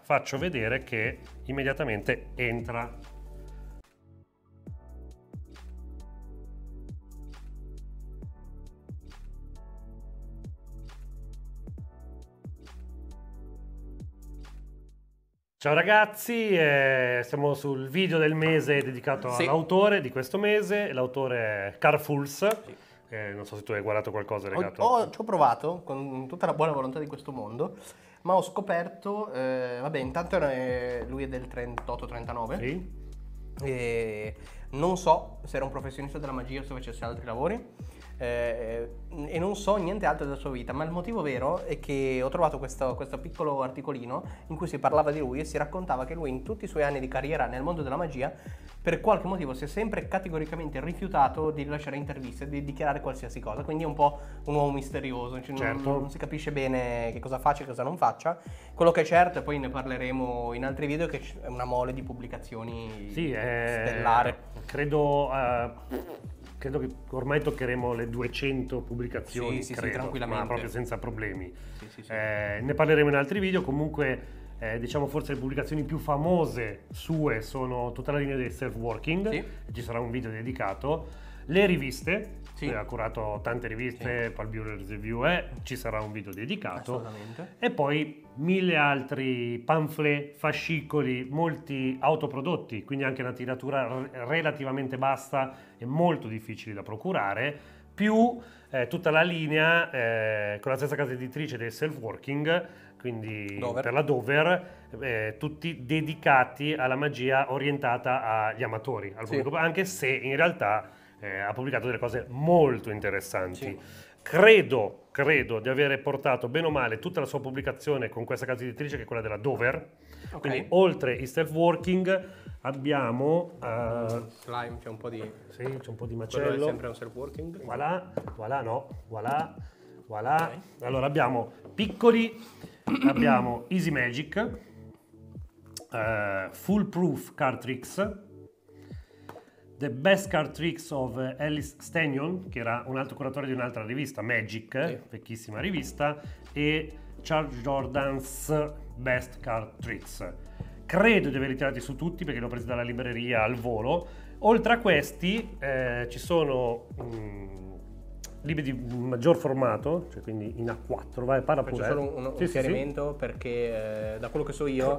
faccio vedere che immediatamente entra. Ciao ragazzi, siamo sul video del mese dedicato all'autore di questo mese. L'autore è Karl Fools. Non so se tu hai guardato qualcosa legato. Ci ho provato con tutta la buona volontà di questo mondo, ma ho scoperto, vabbè, intanto lui è del 38-39. Sì. E non so se era un professionista della magia o se facesse altri lavori. E non so niente altro della sua vita, ma il motivo vero è che ho trovato questo piccolo articolino in cui si parlava di lui e si raccontava che lui in tutti i suoi anni di carriera nel mondo della magia per qualche motivo si è sempre categoricamente rifiutato di rilasciare interviste, di dichiarare qualsiasi cosa, quindi è un po' un uomo misterioso, cioè certo. non si capisce bene che cosa faccia e cosa non faccia. Quello che è certo, e poi ne parleremo in altri video, che è una mole di pubblicazioni stellare. Credo che ormai toccheremo le 200 pubblicazioni, sì, credo, tranquillamente. ma proprio senza problemi. Sì. Ne parleremo in altri video. Comunque, diciamo forse le pubblicazioni più famose sue sono tutta la linea del self-working, ci sarà un video dedicato. Le riviste, ha curato tante riviste, Paul Bureau's Review, ci sarà un video dedicato. Assolutamente. E poi 1000 altri pamphlet, fascicoli, molti autoprodotti, quindi anche una tiratura relativamente bassa e molto difficile da procurare, più tutta la linea con la stessa casa editrice del self-working, quindi per la Dover, tutti dedicati alla magia orientata agli amatori, al pubblico, anche se in realtà ha pubblicato delle cose molto interessanti. Credo di aver portato bene o male tutta la sua pubblicazione con questa casa editrice, che è quella della Dover. Quindi oltre il self-working abbiamo slime, c'è un po' di c'è un po' di macello. Quello è sempre un self-working. Voilà. Allora abbiamo piccoli, abbiamo Easy Magic, Foolproof Card Tricks, The Best Card Tricks of Alice Stenion, che era un altro curatore di un'altra rivista, Magic, vecchissima rivista, e Charles Jordan's Best Card Tricks. Credo di averli tirati su tutti perché li ho presi dalla libreria al volo. Oltre a questi ci sono libri di maggior formato, cioè quindi in A4, vai, parla pure. Faccio solo un chiarimento perché da quello che so io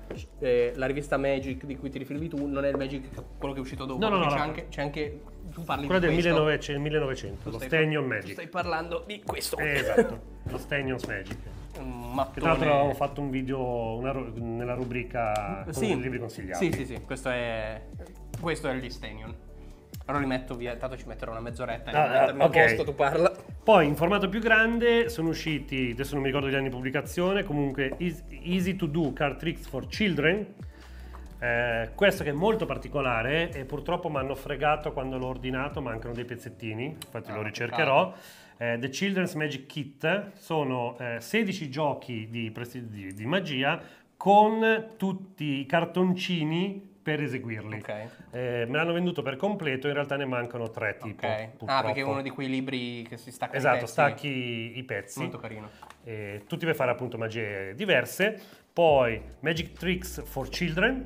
la rivista Magic di cui ti riferivi tu non è il Magic quello che è uscito dopo, c'è anche tu parli quello di del questo. 1900, lo Stenion Magic. Stai parlando di questo. Esatto, lo Stenion's Magic. Che tra l'altro ho fatto un video nella rubrica con i libri consigliati. Sì, questo è gli Stenion. Allora li metto via, tanto ci metterò una mezz'oretta a posto, tu parla. Poi in formato più grande sono usciti, adesso non mi ricordo gli anni di pubblicazione, comunque Easy to Do Card Tricks for Children. Questo che è molto particolare e purtroppo mi hanno fregato quando l'ho ordinato, mancano dei pezzettini, infatti lo ricercherò. The Children's Magic Kit sono 16 giochi di magia con tutti i cartoncini per eseguirli. Me l'hanno venduto per completo, in realtà ne mancano 3 tipo. Perché è uno di quei libri che si stacca i pezzi. Stacchi i pezzi. Molto carino. Tutti per fare appunto magie diverse. Poi Magic Tricks for Children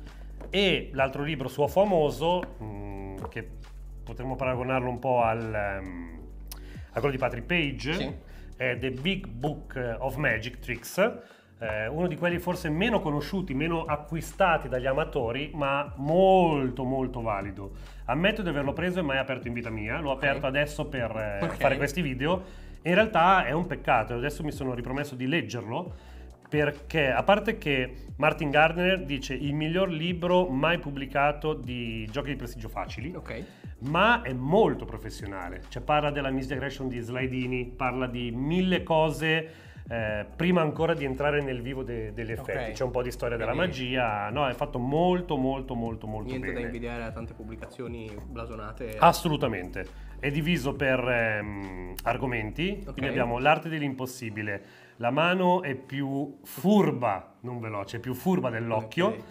e l'altro libro suo famoso, che potremmo paragonarlo un po' a quello di Patrick Page, è The Big Book of Magic Tricks. Uno di quelli forse meno conosciuti, meno acquistati dagli amatori, ma molto molto valido. Ammetto di averlo preso e mai aperto in vita mia, l'ho aperto adesso per fare questi video. In realtà è un peccato, adesso mi sono ripromesso di leggerlo, perché a parte che Martin Gardner dice il miglior libro mai pubblicato di giochi di prestigio facili, ma è molto professionale, cioè parla della misdirection di Slidini, parla di 1000 cose prima ancora di entrare nel vivo degli effetti. C'è un po' di storia della magia, no, è fatto molto Niente bene. da invidiare a tante pubblicazioni blasonate. Assolutamente. È diviso per argomenti, quindi abbiamo l'arte dell'impossibile, la mano è più furba, non veloce, è più furba dell'occhio,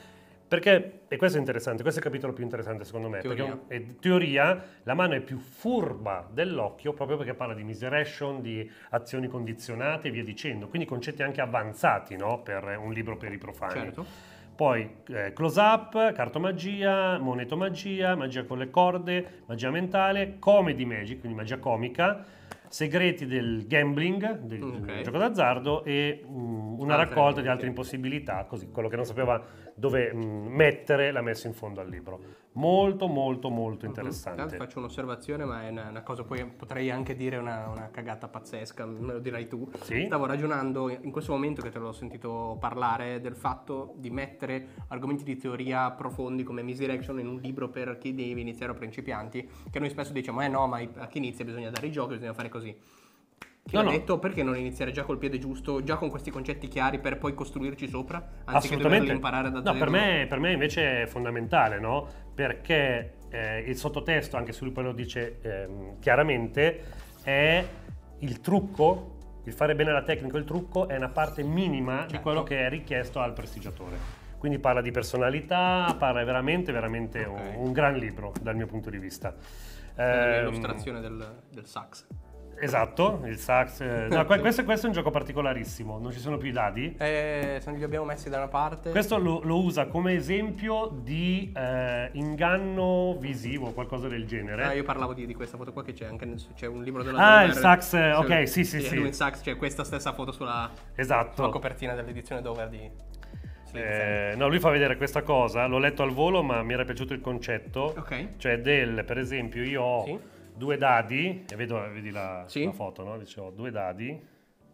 Perché, e questo è interessante, questo è il capitolo più interessante secondo me, Teoria. perché in teoria la mano è più furba dell'occhio proprio perché parla di misdirection, di azioni condizionate e via dicendo, quindi concetti anche avanzati, no? Per un libro per i profani. Certo. Poi close up, cartomagia, monetomagia, magia con le corde, magia mentale, comedy magic, quindi magia comica, segreti del gambling, del Ok. gioco d'azzardo e una Altre, raccolta di ok. altre impossibilità, così quello che non sapeva dove mettere l'ha messo in fondo al libro. Molto molto molto Tra l'altro interessante. faccio un'osservazione, ma è una cosa, poi potrei anche dire una cagata pazzesca, me lo dirai tu. Sì? Stavo ragionando in questo momento che te l'ho sentito parlare del fatto di mettere argomenti di teoria profondi come misdirection in un libro per chi deve iniziare o principianti, che noi spesso diciamo no, ma a chi inizia bisogna dare i giochi, bisogna fare così. Chi No, l'ha no. detto, perché non iniziare già col piede giusto, già con questi concetti chiari per poi costruirci sopra, anziché Assolutamente. doverli imparare da No, zero? per me invece è fondamentale, no? Perché il sottotesto, anche se lui poi lo dice chiaramente, è il trucco, il fare bene la tecnica, il trucco è una parte minima di Certo. quello che è richiesto al prestigiatore. Quindi parla di personalità, parla veramente Ok. un gran libro dal mio punto di vista. L'illustrazione del sax. Esatto, il sax. No, questo è un gioco particolarissimo, non ci sono più i dadi. Se non li abbiamo messi da una parte. Questo lo usa come esempio di inganno visivo, qualcosa del genere. Io parlavo di questa foto qua che c'è anche c'è un libro della Ah, Dover. il sax, ok, sì. Edwin Sachs, c'è questa stessa foto sulla Esatto. copertina dell'edizione Dover di Slim No, lui fa vedere questa cosa, l'ho letto al volo, ma mi era piaciuto il concetto. Ok. Cioè per esempio, io ho Sì. due dadi, e vedi Sì. la foto, no? Dice, ho due dadi,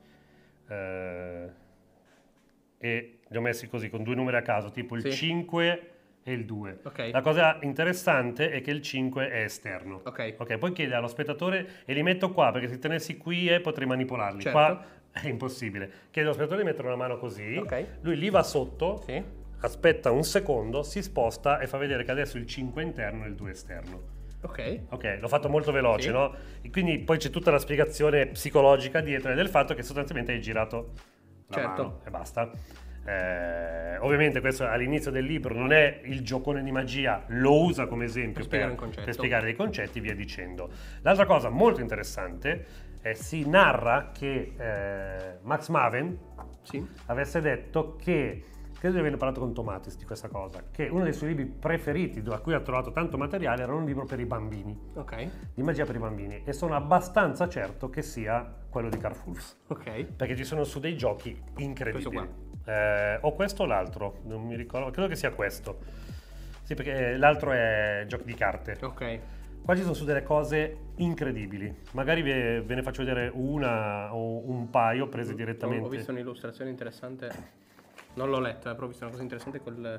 e li ho messi così, con due numeri a caso, tipo il Sì. 5 e il 2. Ok. La cosa interessante è che il 5 è esterno. Ok. Poi chiede allo spettatore, e li metto qua, perché se tenessi qui potrei manipolarli. Certo. Qua è impossibile. Chiede allo spettatore di mettere una mano così, Ok. lui li va sotto, Sì. aspetta un secondo, si sposta e fa vedere che adesso il 5 è interno e il 2 è esterno. Ok. Ok, l'ho fatto molto veloce, Sì. no? E quindi poi c'è tutta la spiegazione psicologica dietro del fatto che sostanzialmente hai girato la Certo. mano e basta. Ovviamente questo all'inizio del libro non è il giocone di magia, lo usa come esempio Per spiegare un concetto. per spiegare dei concetti, via dicendo. L'altra cosa molto interessante si narra che Max Maven Sì. avesse detto che, credo di aver parlato con Tomatis di questa cosa, che uno dei suoi libri preferiti, a cui ha trovato tanto materiale, era un libro per i bambini, Ok. di magia per i bambini, e sono abbastanza certo che sia quello di Carfulf, Ok. perché ci sono su dei giochi incredibili. Questo O questo o l'altro, non mi ricordo, credo che sia questo. Sì, perché l'altro è giochi di carte. Ok. Qua ci sono su delle cose incredibili, magari ve ne faccio vedere una o un paio prese direttamente. Ho visto un'illustrazione interessante. Non l'ho letto, però ho visto una cosa interessante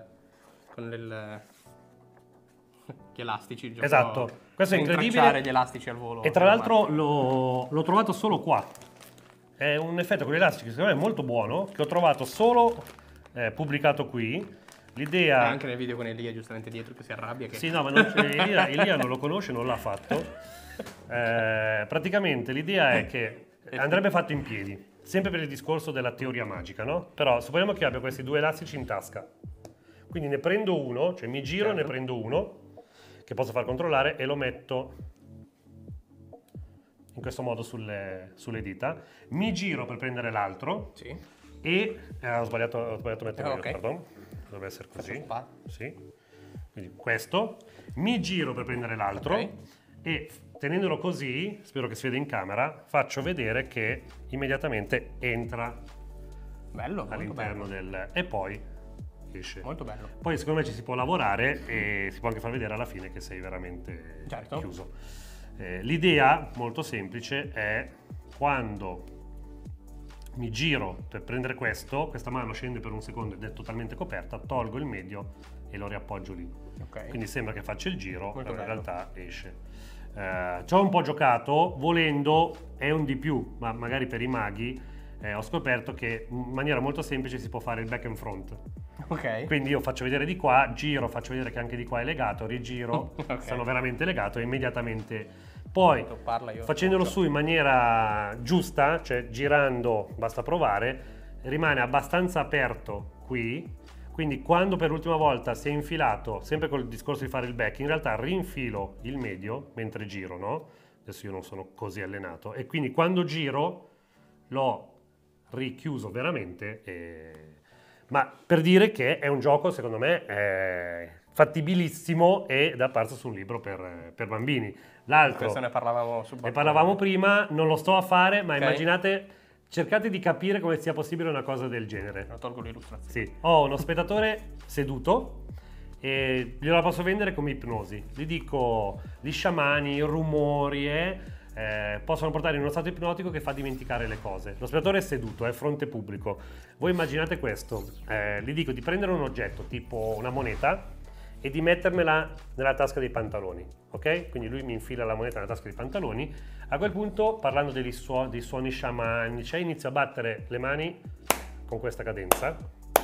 gli elastici. Il gioco Esatto, questo è per incredibile. intralciare gli elastici al volo. E tra l'altro l'ho trovato solo qua. È un effetto con gli elastici che secondo me è molto buono, che ho trovato solo pubblicato qui. L'idea... Anche nel video con Elia giustamente dietro che si arrabbia. Che... Sì, no, ma Elia non lo conosce, non l'ha fatto. Praticamente l'idea è che andrebbe fatto in piedi, sempre per il discorso della teoria magica, no? Però supponiamo che abbia questi due elastici in tasca. Quindi ne prendo uno, cioè mi giro, Certo. ne prendo uno, che posso far controllare, e lo metto in questo modo sulle dita. Mi giro per prendere l'altro Sì. e... ho sbagliato a mettere io, Ok. pardon. Dovrebbe essere così. Faccio qua. Sì. Quindi questo. Mi giro per prendere l'altro Ok. e tenendolo così, spero che si veda in camera, faccio vedere che immediatamente entra Bello, molto all'interno bello. e poi esce. Molto bello. Poi secondo me ci si può lavorare e si può anche far vedere alla fine che sei veramente Certo. chiuso. L'idea molto semplice è quando mi giro per prendere questa mano scende per un secondo ed è totalmente coperta, tolgo il medio e lo riappoggio lì. Ok. Quindi sembra che faccia il giro, Molto ma in bello. realtà esce. Ci ho un po' giocato, volendo è un di più, ma magari per i maghi ho scoperto che in maniera molto semplice si può fare il back and front. Ok. Quindi io faccio vedere di qua, giro, faccio vedere che anche di qua è legato, rigiro, Ok. sono veramente legato e immediatamente... Poi, Tu parla, io facendolo ascolto. su in maniera giusta, cioè girando, basta provare, rimane abbastanza aperto qui, Quindi quando per l'ultima volta si è infilato, sempre col discorso di fare il back, in realtà rinfilo il medio mentre giro, no? Adesso io non sono così allenato. E quindi quando giro l'ho richiuso veramente. Ma per dire che è un gioco, secondo me, fattibilissimo ed apparso su un libro per bambini. L'altro, Questo ne parlavamo su ne parlavamo prima, non lo sto a fare, ma Ok. immaginate, cercate di capire come sia possibile una cosa del genere. Tolgo l'illustrazione. Sì, ho uno spettatore seduto e gliela posso vendere come ipnosi. Gli dico, gli sciamani, i rumori possono portare in uno stato ipnotico che fa dimenticare le cose. Lo spettatore è seduto, è fronte pubblico. Voi immaginate questo, gli dico di prendere un oggetto tipo una moneta e di mettermela nella tasca dei pantaloni, ok? Quindi lui mi infila la moneta nella tasca dei pantaloni. A quel punto, parlando dei suoni sciamanici, inizio a battere le mani con questa cadenza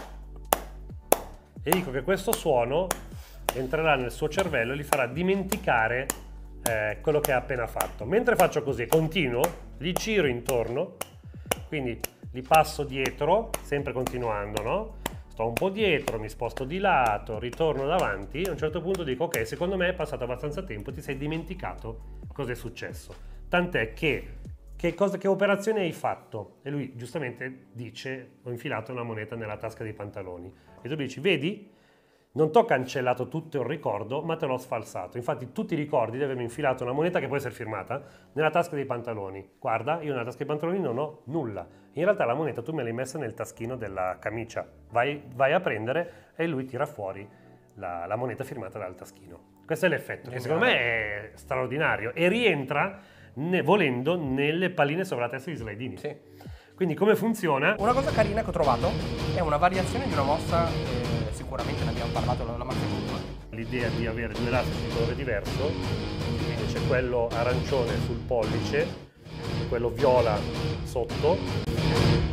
e dico che questo suono entrerà nel suo cervello e gli farà dimenticare quello che ha appena fatto. Mentre faccio così, continuo, gli giro intorno, quindi li passo dietro, sempre continuando, no? Sto un po' dietro, mi sposto di lato, ritorno davanti, a un certo punto dico ok, secondo me è passato abbastanza tempo, ti sei dimenticato cosa è successo. Tant'è che operazione hai fatto? E lui giustamente dice ho infilato una moneta nella tasca dei pantaloni. E tu dici vedi? Non ti ho cancellato tutto il ricordo, ma te l'ho sfalsato. Infatti tu ti ricordi di avermi infilato una moneta che può essere firmata nella tasca dei pantaloni. Guarda, io nella tasca dei pantaloni non ho nulla. In realtà la moneta tu me l'hai messa nel taschino della camicia. Vai a prendere e lui tira fuori la moneta firmata dal taschino. Questo è l'effetto, che secondo me è straordinario e rientra, volendo, nelle palline sopra la testa di Slidini. Sì. Quindi come funziona? Una cosa carina che ho trovato è una variazione di una mossa, sicuramente ne abbiamo parlato nella macchina. L'idea di avere due elastici di colore diverso, quindi c'è quello arancione sul pollice, quello viola sotto